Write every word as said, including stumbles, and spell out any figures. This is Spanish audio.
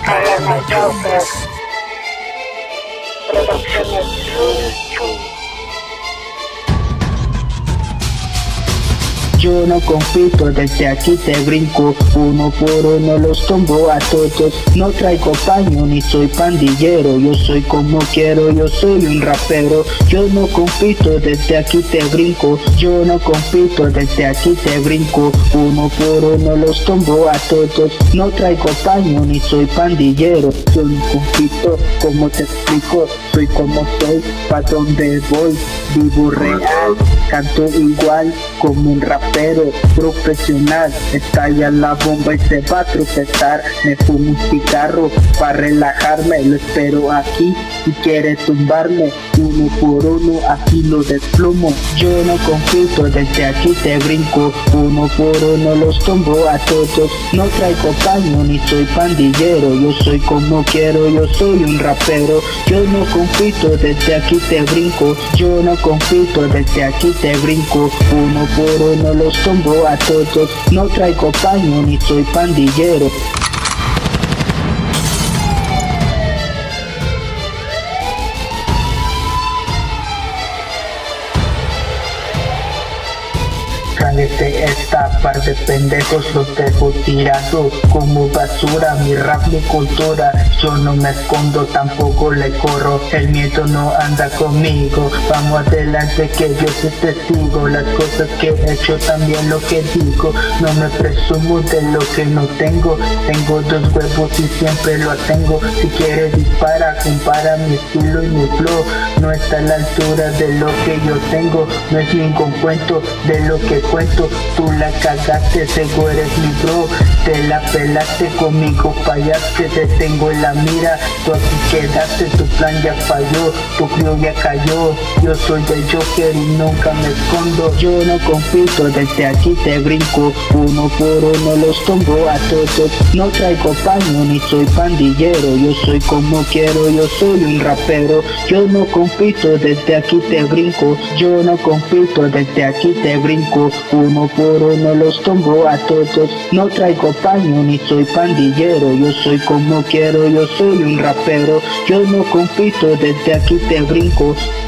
I am a Joker. Producciones Chum. Yo no compito, desde aquí te brinco, uno por uno los tumbo a todos. No traigo paño ni soy pandillero, yo soy como quiero, yo soy un rapero. Yo no compito, desde aquí te brinco, yo no compito, desde aquí te brinco, uno por uno los tumbo a todos. No traigo paño ni soy pandillero, yo no compito, como te explico, soy como soy, pa' donde voy, vivo real, canto igual como un rapero pero profesional. Estalla la bomba y se va a tropezar. Me fumo un cigarro para relajarme, lo espero aquí si quiere tumbarme. Uno por uno aquí lo desplomo. Yo no compito, desde aquí te brinco, uno por uno los tumbo a todos. No traigo paño ni soy pandillero, yo soy como quiero, yo soy un rapero. Yo no compito, desde aquí te brinco, yo no compito, desde aquí te brinco, uno por uno los tumbo a todos. No traigo paño ni soy pandillero. De esta par de pendejos los dejo tirando como basura, mi rap, mi cultura. Yo no me escondo, tampoco le corro, el miedo no anda conmigo. Vamos adelante que yo soy testigo, las cosas que he hecho, también lo que digo. No me presumo de lo que no tengo, tengo dos huevos y siempre lo tengo. Si quieres dispara, compara mi estilo y mi flow, no está a la altura de lo que yo tengo. No es ningún cuento de lo que cuento. Tú la cagaste, seguro eres mi bro, te la pelaste conmigo, fallaste, te tengo en la mira, tú aquí quedaste, tu plan ya falló, tu crew ya cayó. Yo soy el Joker y nunca me escondo. Yo no compito, desde aquí te brinco, uno por uno los tumbo a todos. No traigo paño ni soy pandillero, yo soy como quiero, yo soy un rapero. Yo no compito, desde aquí te brinco, yo no compito, desde aquí te brinco, uno por uno los tumbo a todos. No traigo paño ni soy pandillero, yo soy como quiero, yo soy un rapero. Yo no compito, desde aquí te brinco,